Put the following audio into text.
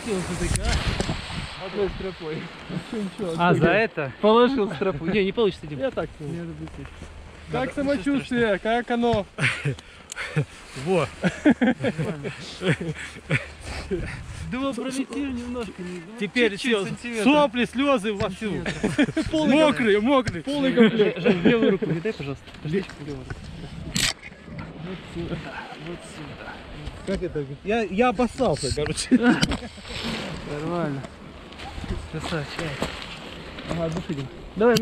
ухватился так, а? Одной стропой. А, за это? Положил стропу. Не получится, Дим. Я так. Надо быстрее. Как самочувствие? Как оно? Во. Думал, пролетим немножко. Теперь чуть-чуть, все, сопли, слезы вовсю. Мокрые, мокрые. Полный комплект. Жень, левую руку не дай, пожалуйста. Левую руку. Вот сюда, вот сюда. Как это? Я обоссался, короче. Нормально. Красавчик. Ага, души, Дим. Давай.